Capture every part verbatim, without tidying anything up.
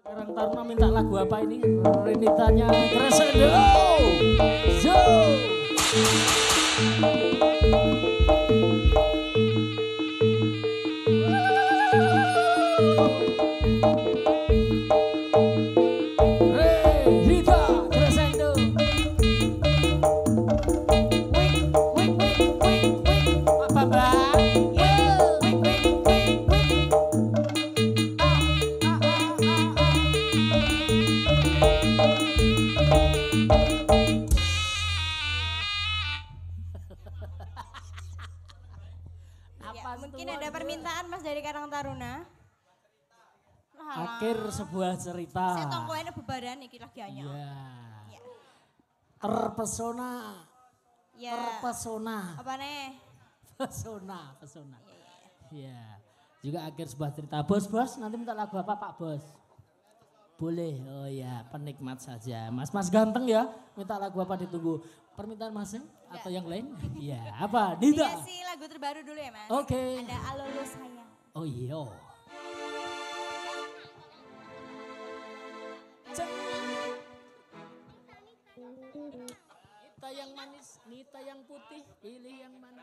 Karang Taruna minta lagu apa ini? Renitanya Crescendo. Zo. Renita Crescendo. Wik, wik, wik, wik, wik. Apa Mbak? Wik, wik, wik, wik. Ya, mungkin ada permintaan Mas dari Karang Taruna. Akhir sebuah cerita. Saya tongkoannya bebaran iki lagi hanya. Iya. Ya. Terpesona. Ya. Terpesona. Apa nih? Pesona, pesona. Iya, iya, iya. Iya. Juga akhir sebuah cerita. Bos, bos, nanti minta lagu apa Pak Bos? Boleh, oh ya, penikmat saja. Mas, mas ganteng ya, minta lagu apa ditunggu. Permintaan masing atau yang lain? Iya, apa? Dita? Dikasih lagu terbaru dulu ya Mas. Oke. Okay. Ada Alolo Sayang. Oh iya. Nita yang manis, Nita yang putih, pilih yang mana?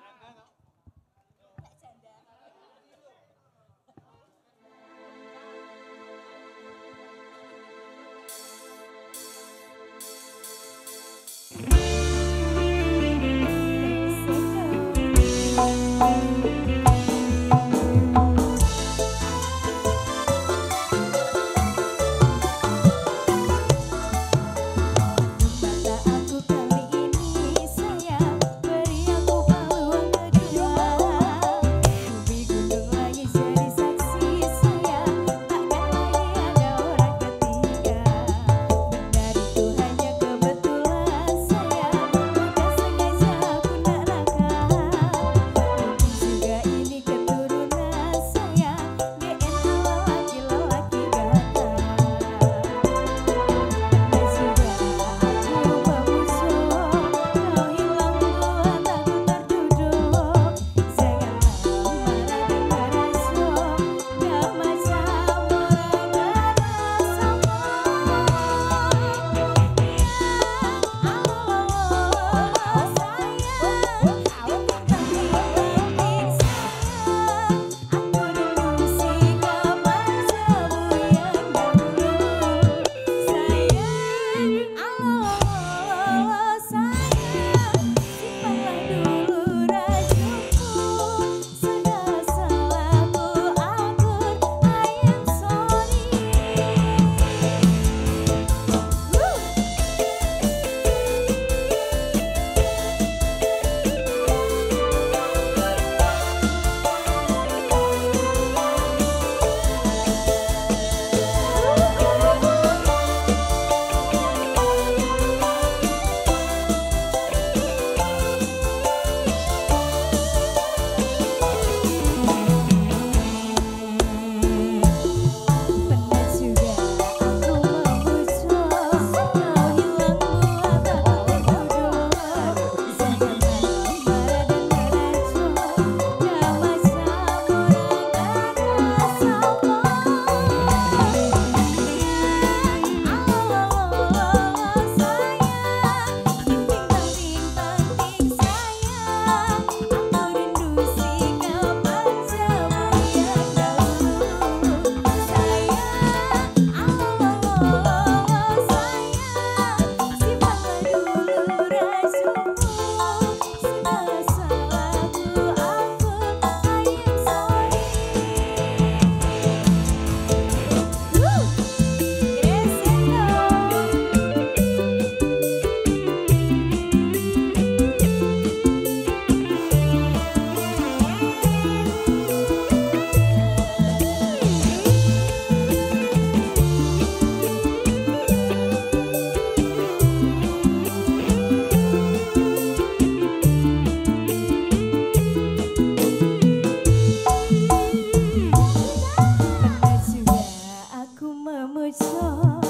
Pernah juga aku memuji